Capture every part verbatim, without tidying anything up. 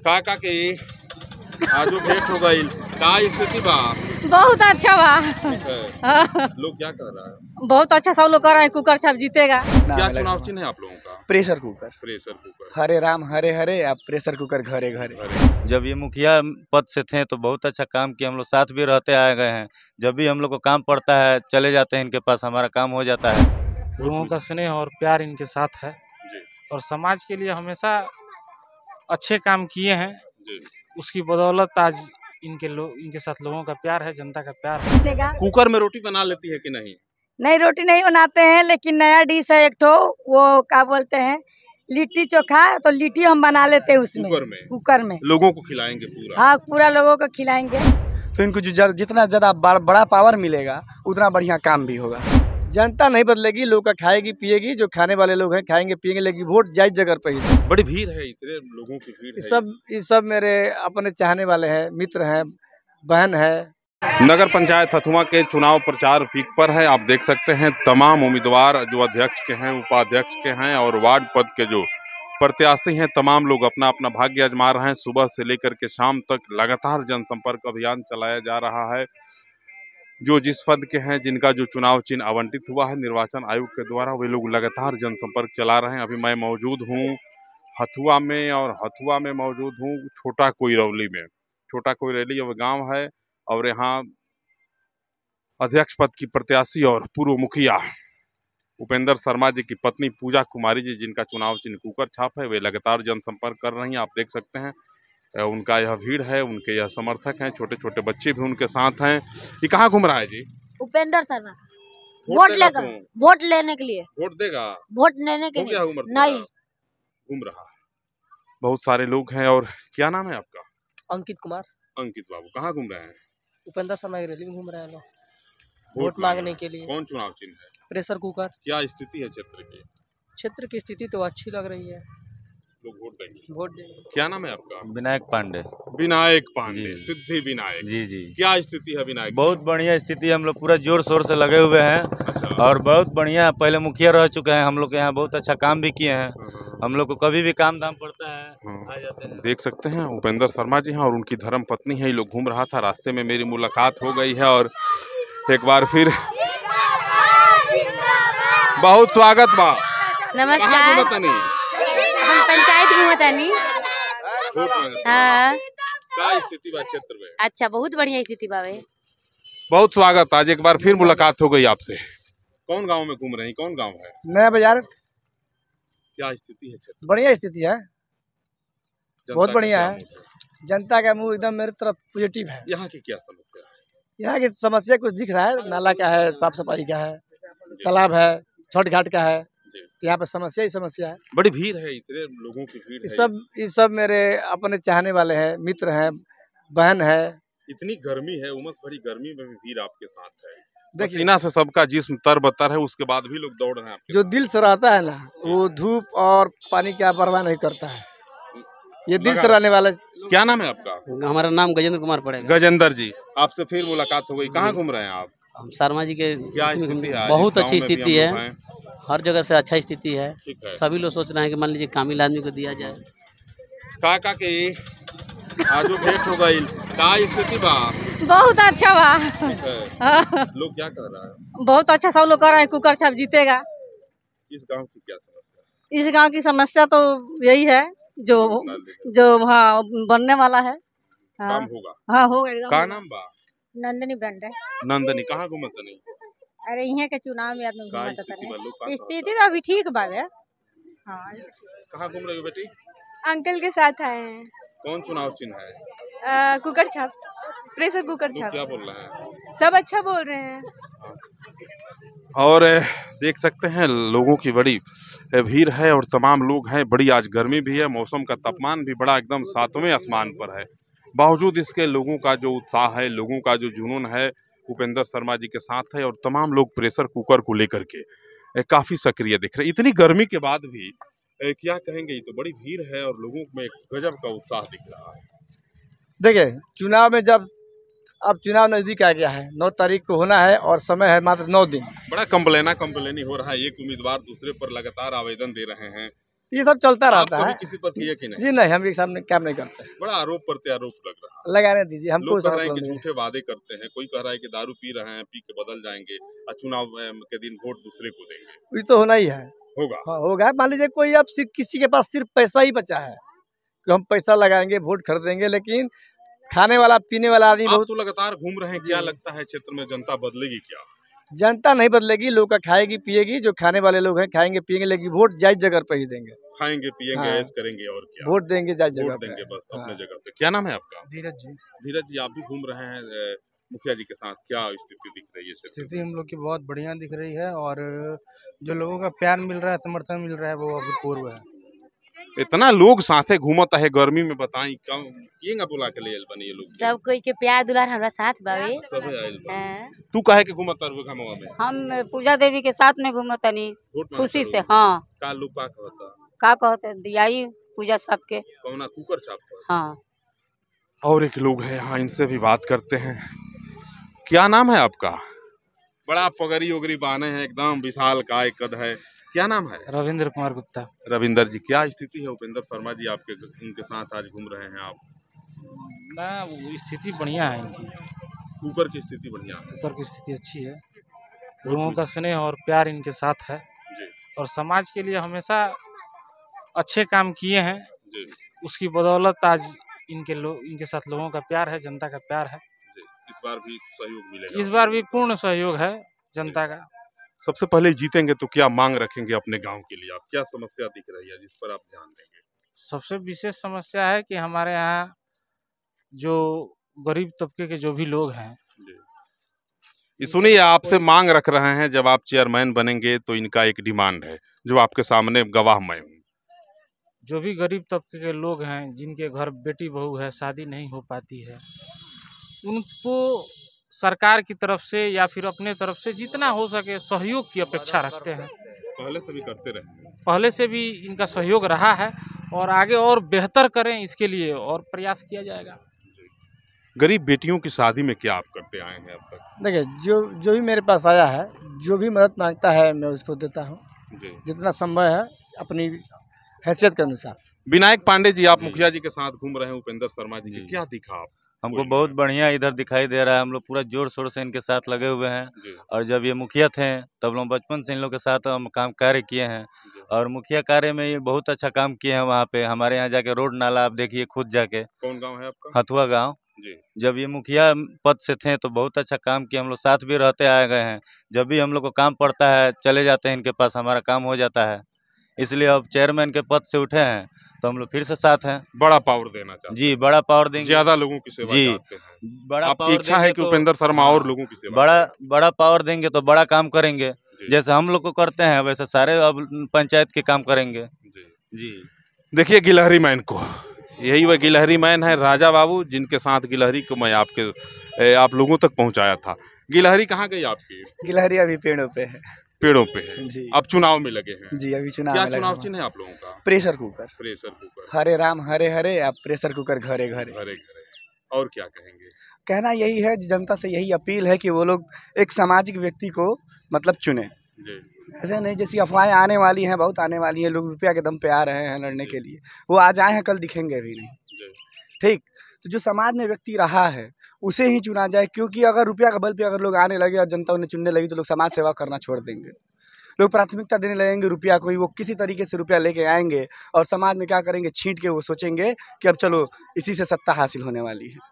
काका के आजो भेंट हो गई, का स्थिति बा? बहुत अच्छा बा। लोग क्या कर रहा है? बहुत अच्छा सब लोग कर रहे हैं, कुकर छाप जीतेगा। क्या चुनाव चिन्ह है आप लोगों का? Pressure cooker. Pressure cooker. Hare Ram Hare Hare, अब प्रेशर कुकर घरे घरे। जब ये मुखिया पद से थे तो बहुत अच्छा काम किया, हम लोग साथ भी रहते आए गए हैं। जब भी हम लोग को काम पड़ता है चले जाते हैं इनके पास, हमारा काम हो जाता है। लोगों का स्नेह और प्यार इनके साथ है और समाज के लिए हमेशा अच्छे काम किए हैं, उसकी बदौलत आज इनके लोग इनके साथ लोगों का प्यार है, जनता का प्यार है। कुकर में रोटी बना लेती है कि नहीं? नहीं, रोटी नहीं बनाते हैं, लेकिन नया डिश है एक ठो, वो क्या बोलते हैं, लिट्टी चोखा। तो लिट्टी हम बना लेते हैं उसमें, कुकर में। कुकर में लोगों को खिलाएंगे पूरा? हाँ, पूरा लोगों को खिलाएंगे। तो इनको जो जितना ज्यादा बड़ा पावर मिलेगा उतना बढ़िया काम भी होगा। जनता नहीं बदलेगी, लोग का खाएगी पिएगी, जो खाने वाले लोग हैं खाएंगे पिएंगे, लेकिन वोट जायज जगह पर ही। बड़ी भीड़ है, इतने लोगों की भीड़ है। सब ये सब मेरे अपने चाहने वाले हैं, मित्र हैं, बहन है। नगर पंचायत हथुआ के चुनाव प्रचार पीक पर है। आप देख सकते हैं तमाम उम्मीदवार जो अध्यक्ष के हैं, उपाध्यक्ष के हैं और वार्ड पद के जो प्रत्याशी हैं, तमाम लोग अपना अपना भाग्य आजमा रहे हैं। सुबह से लेकर के शाम तक लगातार जनसंपर्क अभियान चलाया जा रहा है। जो जिस पद के हैं, जिनका जो चुनाव चिन्ह आवंटित हुआ है निर्वाचन आयोग के द्वारा, वे लोग लगातार जनसंपर्क चला रहे हैं। अभी मैं मौजूद हूँ हथुआ में और हथुआ में मौजूद हूँ छोटा कोइरौली में। छोटा कोइरौली अब गांव है और यहाँ अध्यक्ष पद की प्रत्याशी और पूर्व मुखिया उपेंद्र शर्मा जी की पत्नी पूजा कुमारी जी, जिनका चुनाव चिन्ह कुकर छाप है, वे लगातार जनसंपर्क कर रही हैं। आप देख सकते हैं उनका यह भीड़ है, उनके यह समर्थक हैं, छोटे छोटे बच्चे भी उनके साथ हैं। ये कहाँ घूम रहा है जी? उपेंद्र शर्मा वोट लेकर, वोट लेने के लिए। वोट देगा? वोट लेने के लिए नहीं घूम रहा। बहुत सारे लोग हैं। और क्या नाम है आपका? अंकित कुमार। अंकित बाबू, कहाँ घूम रहे हैं? उपेंद्र शर्मा की रैली में घूम रहे हैं लोग वोट मांगने के लिए। कौन चुनाव चिन्ह है? Pressure cooker. क्या स्थिति है क्षेत्र की? क्षेत्र की स्थिति तो अच्छी लग रही है, लोग वोट देंगे। वोट देंगे। क्या नाम है आपका? विनायक पांडे। विनायक पांडे, सिद्धि विनायक जी जी। क्या स्थिति है विनायक? बहुत बढ़िया स्थिति, हम लोग पूरा जोर शोर से लगे हुए हैं। अच्छा। और बहुत बढ़िया, पहले मुखिया रह चुके हैं हम लोग के यहाँ, बहुत अच्छा काम भी किए हैं। हम लोग को कभी भी काम धाम पड़ता है आ जाते हैं। देख सकते हैं उपेंद्र शर्मा जी हैं और उनकी धर्म पत्नी है। ये लोग घूम रहा था, रास्ते में मेरी मुलाकात हो गई है और एक बार फिर बहुत स्वागत बा। नमस्कार। हम पंचायत घूमतानी। हाँ। क्या स्थिति बा क्षेत्र में? अच्छा, बहुत बढ़िया स्थिति बावे। बहुत स्वागत। आज एक बार फिर मुलाकात हो गई आपसे। कौन गांव में घूम रही? कौन गांव है? नया बाजार। क्या स्थिति है क्षेत्र? बढ़िया स्थिति है, बहुत बढ़िया है। जनता का मुंह एकदम मेरी तरफ पॉजिटिव है। यहाँ की क्या समस्या है? यहाँ की समस्या कुछ दिख रहा है, नाला का है, साफ सफाई का है, तालाब है, छठ घाट का है। यहाँ पे समस्या ही समस्या है। बड़ी भीड़ है, इतने लोगों की भीड़ है। सब ये सब मेरे अपने चाहने वाले हैं, मित्र हैं, बहन है। इतनी गर्मी है, उमस भरी गर्मी में भी भीड़ आपके साथ है। पसीना से सबका जिस्म तरबतर है, उसके बाद भी लोग दौड़ रहे हैं। जो दिल से रहता है ना, वो धूप और पानी की परवाह नहीं करता है। ये दिल से रहने वाला। क्या नाम है आपका? हमारा नाम गजेंद्र कुमार पड़ेगा। गजेंद्र जी, आपसे फिर मुलाकात हो गई। कहाँ घूम रहे हैं आप? हम शर्मा जी के। क्या स्थिति है? बहुत अच्छी स्थिति है, हर जगह से अच्छा स्थिति है। है। सभी लोग सोच रहे हैं कि मान लीजिए कामिल आदमी को दिया जाए। काका के आजो भेंट हो गई, का स्थिति बा? बहुत अच्छा बा। लोग क्या कर रहा है? बहुत अच्छा सब लोग कर रहे हैं, कुकर छाप जीतेगा। इस गांव की क्या समस्या? इस गांव की समस्या तो यही है, जो जो हाँ बनने वाला है। हाँ, काम होगा। हाँ होगा एकदम। का नाम बा? नंदनी बंडे। नंदनी, कहाँ घूमत नहीं? अरे यहाँ के चुनाव में आदमी का घूमता स्थिति बा? लोग का तनी। स्थिति तो अभी ठीक बावे। हाँ। कहाँ घूम रहे हो बेटी? अंकल के साथ आए हैं। कौन चुनाव चिन्ह है? आ, कुकर छाप, प्रेशर कुकर लोग छाप। क्या बोल रहे हैं? सब अच्छा बोल रहे हैं। और देख सकते हैं लोगों की बड़ी भीड़ है और तमाम लोग हैं। बड़ी आज गर्मी भी है, मौसम का तापमान भी बड़ा एकदम सातवें आसमान पर है। बावजूद इसके लोगों का जो उत्साह है, लोगों का जो जुनून है उपेंद्र शर्मा जी के साथ है और तमाम लोग प्रेशर कुकर को लेकर के काफी सक्रिय दिख रहे हैं। इतनी गर्मी के बाद भी क्या कहेंगे, ये तो बड़ी भीड़ है और लोगों में गजब का उत्साह दिख रहा है। देखिए, चुनाव में जब अब चुनाव नजदीक आ गया है, नौ तारीख को होना है और समय है मात्र नौ दिन। बड़ा कंप्लेना कंप्लेनी हो रहा है, एक उम्मीदवार दूसरे पर लगातार आवेदन दे रहे हैं। ये सब चलता आप रहता कभी है। किसी पर किए कि नहीं? जी नहीं, हम एक सामने काम नहीं करते। बड़ा आरोप प्रत्यारोप लग रहा है। लगाने दीजिए, हमको लोग उसका कह रहे हैं मतलब कि नहीं है। झूठे वादे करते हैं, कोई कह रहा है कि दारू पी रहे हैं, पी के बदल जाएंगे और चुनाव अम, के दिन वोट दूसरे को देंगे। ये तो होना ही है। होगा। हाँ होगा। मान लीजिए कोई अब सिर्फ किसी के पास सिर्फ पैसा ही बचा है कि हम पैसा लगाएंगे वोट खरीदेंगे, लेकिन खाने वाला पीने वाला आदमी आप बहुत। तो लगातार घूम रहे हैं, क्या लगता है क्षेत्र में जनता बदलेगी क्या? जनता नहीं बदलेगी, लोग का खाएगी पिएगी, जो खाने वाले लोग हैं खाएंगे पिएंगे, लेकिन वोट जायज जगह पर ही देंगे। खाएंगे पिएंगे हाँ। ऐश करेंगे और क्या? वोट देंगे जायज जगह वोट पे। देंगे बस हाँ। अपने जगह पे। क्या नाम है आपका? धीरज जी। धीरज जी, आप भी घूम रहे हैं अ, मुखिया जी के साथ, क्या स्थिति दिख रही है क्षेत्र में? स्थिति हम लोग की बहुत बढ़िया दिख रही है और जो लोगों का प्यार मिल रहा है, समर्थन मिल रहा है, वो अभूतपूर्व है। इतना लोग साथे घूमत है गर्मी में, बताई कम किएगा बुला के ले आइल बनी ये लोग के? सब कोई के प्यार दुलार हमरा साथ बावे। सब आइल बा। हाँ। तू काहे के घूमत तारू घमवा में? हम पूजा देवी के साथ में घूमत तनी वोट मांगे खुशी तारू? से। हाँ, का लोग का कहता? का कहते दियाई पूजा सबके। कौना कुकर छाप पर? हाँ, और एक लोग हैं यहाँ, इनसे भी बात करते हैं। क्या नाम है आपका? बड़ा पगड़ी उगरी बाने हैं, एकदम विशाल काय कद है। क्या नाम है? रविंद्र कुमार गुप्ता। रविंदर जी, क्या स्थिति है? उपेंद्र शर्मा जी आपके उनके साथ आज घूम रहे हैं आप। ना वो स्थिति बढ़िया है इनकी, कुकर की स्थिति बढ़िया है। ऊपर की स्थिति अच्छी है, लोगों का स्नेह और प्यार इनके साथ है जी और समाज के लिए हमेशा अच्छे काम किए हैं। जी उसकी बदौलत आज इनके लोग इनके साथ लोगों का प्यार है, जनता का प्यार है। जी। इस बार भी सहयोग मिलेगा? इस बार भी पूर्ण सहयोग है जनता का। सबसे पहले जीतेंगे तो क्या मांग रखेंगे अपने गांव के लिए? आप क्या समस्या दिख रही है जिस पर आप ध्यान देंगे? सबसे विशेष समस्या है कि हमारे यहाँ जो गरीब तबके के जो भी लोग हैं, जी। ये सुनिए, आपसे मांग रख रहे हैं, जब आप चेयरमैन बनेंगे तो इनका एक डिमांड है जो आपके सामने गवाह मैं हूँ। जो भी गरीब तबके के लोग हैं, जिनके घर बेटी बहू है, शादी नहीं हो पाती है, उनको सरकार की तरफ से या फिर अपने तरफ से जितना हो सके सहयोग की अपेक्षा रखते हैं। पहले से भी करते रहे। पहले से भी इनका सहयोग रहा है और आगे और बेहतर करें, इसके लिए और प्रयास किया जाएगा। गरीब बेटियों की शादी में क्या आप करते आए हैं अब तक? देखिए, जो जो भी मेरे पास आया है, जो भी मदद मांगता है मैं उसको देता हूँ, जी। जितना संभव है अपनी हैसियत के अनुसार। विनायक पांडे जी, आप जी। मुखिया जी के साथ घूम रहे हैं, उपेंद्र शर्मा जी, जी। की क्या दिखा आप? हमको बोलिए। बहुत बढ़िया इधर दिखाई दे रहा है। हम लोग पूरा जोर शोर से इनके साथ लगे हुए हैं जी, और जब ये मुखिया थे तब लोग बचपन से इन लोग के साथ हम काम कार्य किए हैं जी। और मुखिया कार्य में ये बहुत अच्छा काम किए हैं। वहाँ पे हमारे यहाँ जाके रोड नाला आप देखिए खुद जाके, कौन गांव है आपका? हथुआ गांव। जी, जब ये मुखिया पद से थे तो बहुत अच्छा काम किए, हम लोग साथ भी रहते आए गए हैं। जब भी हम लोग को काम पड़ता है चले जाते हैं इनके पास, हमारा काम हो जाता है। इसलिए अब चेयरमैन के पद से उठे हैं तो हम लोग फिर से साथ हैं। बड़ा पावर देना चाहते हैं। जी, बड़ा पावर देंगे, ज्यादा लोगों की सेवा जी। चाहते हैं। बड़ा आपकी पावर इच्छा है देंगे कि तो- उपेंद्र शर्मा हाँ, और लोगों की सेवा बड़ा करें। बड़ा पावर देंगे तो बड़ा काम करेंगे। जी, जैसे हम लोग को करते हैं वैसे सारे अब पंचायत के काम करेंगे। जी। जी, देखिए गिलहरी मैन को, यही वह गिलहरी मैन है राजा बाबू, जिनके साथ गिलहरी को मैं आपके ए, आप लोगों तक पहुंचाया था। गिलहरी कहाँ गई आपकी? गिलहरी अभी पेड़ों पे है। पेड़ों पे है। जी। अब चुनाव में लगे हैं। जी, अभी चुनाव क्या में लगा चुनाव हुआ। चिन्ह है आप लोगों का? Pressure cooker. Pressure cooker. Hare Ram Hare Hare, अब प्रेशर कुकर घरे घरे। घरे घरे। और क्या कहेंगे? कहना यही है, जनता से यही अपील है कि वो लोग एक सामाजिक व्यक्ति को मतलब चुने। जी, ऐसे नहीं जैसी अफवाहें आने वाली हैं, बहुत आने वाली हैं, लोग रुपया के दम पे आ रहे हैं लड़ने के लिए, वो आज आए हैं कल दिखेंगे भी नहीं। जी। ठीक, तो जो समाज में व्यक्ति रहा है उसे ही चुना जाए, क्योंकि अगर रुपया के बल पे अगर लोग आने लगे और जनता उन्हें चुनने लगी तो लोग समाज सेवा करना छोड़ देंगे। लोग प्राथमिकता देने लगेंगे रुपया को ही, वो किसी तरीके से रुपया लेके आएंगे और समाज में क्या करेंगे, छींट के वो सोचेंगे कि अब चलो इसी से सत्ता हासिल होने वाली है।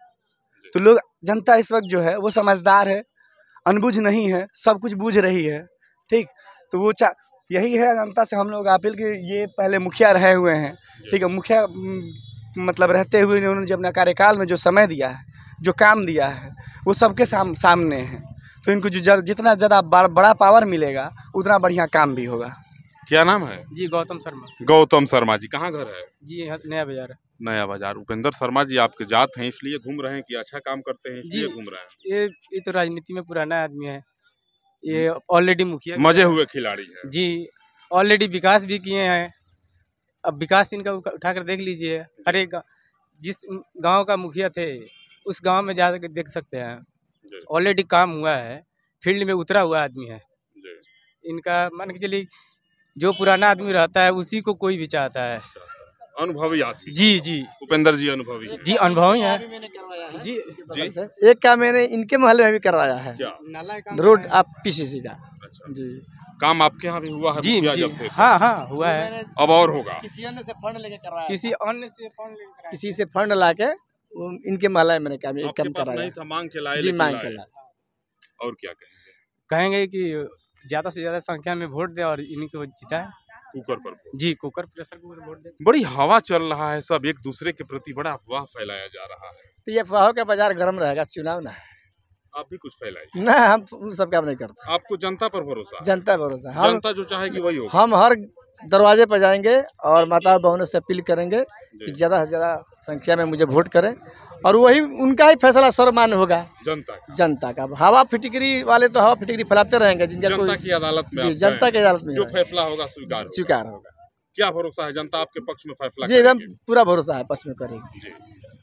तो लोग, जनता इस वक्त जो है वो समझदार है, अनबुझ नहीं है, सब कुछ बूझ रही है। ठीक, तो वो चा यही है जनता से हम लोग अपील कि ये पहले मुखिया रहे हुए हैं, ठीक है, मुखिया म, मतलब रहते हुए उन्होंने जब अपना कार्यकाल में जो समय दिया है, जो काम दिया है, वो सबके साम, सामने है। तो इनको जो जर, जितना ज़्यादा बड़ा पावर मिलेगा उतना बढ़िया काम भी होगा। क्या नाम है? जी, गौतम शर्मा। गौतम शर्मा जी, कहाँ घर है? जी, नया बाजार। नया बाजार। उपेंद्र शर्मा जी आपके जात हैं इसलिए घूम रहे हैं कि अच्छा काम करते हैं इसलिए जी। घूम रहे हैं? ये ये तो राजनीति में पुराना आदमी है, ये ऑलरेडी मुखिया मजे हुए खिलाड़ी है। जी, ऑलरेडी विकास भी किए हैं। अब विकास इनका उठा उठाकर देख लीजिए, हर एक गा- जिस गांव का मुखिया थे उस गांव में जा के देख सकते हैं, जी, ऑलरेडी काम हुआ है, फील्ड में उतरा हुआ आदमी है। जी। इनका मान के चलिए जो पुराना आदमी रहता है उसी को कोई भी चाहता है। अनुभवी आदमी। जी जी उपेंद्र जी अनुभवी हैं। जी अनुभवी है जी जी एक काम मैंने इनके मोहल्ले में भी करवाया है, क्या रोड आप पीसीसी का। अच्छा जी काम आपके यहाँ भी हुआ है जी मुखिया जी जब थे तो? हाँ हाँ हुआ है। अब और होगा। किसी अन्य से फंड लेके करवाया, किसी अन्य से फंड लेकर कराया। किसी से फंड ला के इनके मोहल्ले में मैंने काम एक आपके काम पास कराया। नहीं था, मांग के लाए जी लेकिन मांग लाए। के लाए। और क्या कहेंगे? कहेंगे कि ज्यादा से ज्यादा संख्या में वोट दे और इन्हीं को जिताए। कुकर पर जी कुकर प्रेशर कुकर वोट दे। बड़ी हवा चल रहा है, सब एक दूसरे के प्रति बड़ा अफवाह फैलाया जा रहा है। तो ये अफवाहों का बाजार गर्म रहेगा, चुनाव ना है आप भी कुछ फैलाइए। ना, हम उन सब काम नहीं करते। आपको जनता पर भरोसा है? जनता भरोसा, हम जनता जो चाहेगी वही होगा। हम हर दरवाजे पर जाएंगे और माता बहनों से अपील करेंगे कि जी। ज़्यादा से ज़्यादा संख्या में मुझे वोट करें और वही उनका ही फैसला सर्वमान्य होगा। जनता का जनता का हवा फिटिकरी वाले तो हवा फिटिकरी फैलाते रहेंगे, जिनका जनता कोई की अदालत में जी आप जनता गए। की अदालत में जो जाएंगे, फैसला होगा स्वीकार होगा। स्वीकार होगा। क्या भरोसा है जनता आपके पक्ष में फैसला जी एकदम करेगी? पूरा भरोसा है, पक्ष में करेगी। जी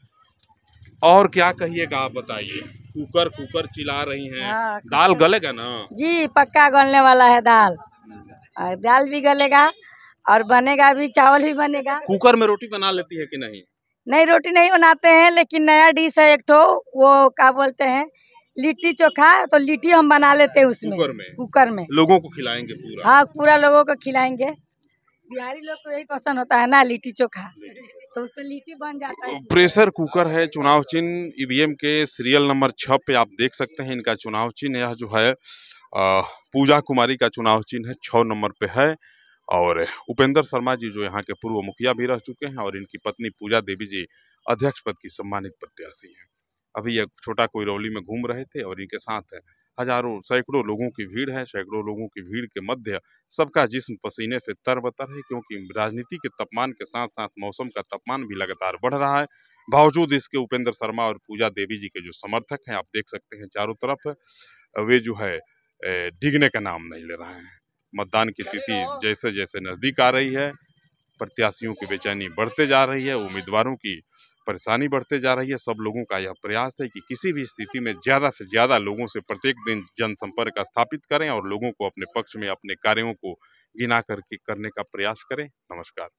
और क्या कहिएगा आप बताइए। कुकर कुकर चिल्ला रही हैं, हाँ, दाल गलेगा ना? जी पक्का गलने वाला है दाल, और दाल भी गलेगा और बनेगा भी, चावल भी बनेगा। कुकर में रोटी बना लेती है कि नहीं? नहीं रोटी नहीं बनाते हैं, लेकिन नया डिश है एक ठो, वो क्या बोलते हैं लिट्टी चोखा, तो लिट्टी हम बना लेते हैं उसमें कुकर में? कुकर में। लोगों को खिलाएंगे पूरा? हाँ पूरा लोगों को खिलाएंगे, बिहारी लोग को यही पसंद होता है ना लिट्टी चोखा, तो उसमें लिट्टी बन जाता है। प्रेशर कुकर है, चुनाव चिन्ह ईवीएम के सीरियल नंबर छह पे आप देख सकते हैं इनका चुनाव चिन्ह। यह जो है आ, पूजा कुमारी का चुनाव चिन्ह है, छह नंबर पे है। और उपेंद्र शर्मा जी जो यहाँ के पूर्व मुखिया भी रह चुके हैं और इनकी पत्नी पूजा देवी जी अध्यक्ष पद की सम्मानित प्रत्याशी हैं। अभी ये छोटा कोइरौली में घूम रहे थे और इनके साथ हजारों सैकड़ों लोगों की भीड़ है। सैकड़ों लोगों की भीड़ के मध्य सबका जिस्म पसीने से तरबतर है, क्योंकि राजनीति के तापमान के साथ साथ मौसम का तापमान भी लगातार बढ़ रहा है। बावजूद इसके उपेंद्र शर्मा और पूजा देवी जी के जो समर्थक हैं आप देख सकते हैं चारों तरफ, वे जो है डिगने का नाम नहीं ले रहे हैं। मतदान की तिथि जैसे जैसे नज़दीक आ रही है, प्रत्याशियों की बेचैनी बढ़ते जा रही है, उम्मीदवारों की परेशानी बढ़ते जा रही है। सब लोगों का यह प्रयास है कि किसी भी स्थिति में ज़्यादा से ज़्यादा लोगों से प्रत्येक दिन जनसंपर्क स्थापित करें और लोगों को अपने पक्ष में अपने कार्यों को गिना करके करने का प्रयास करें। नमस्कार।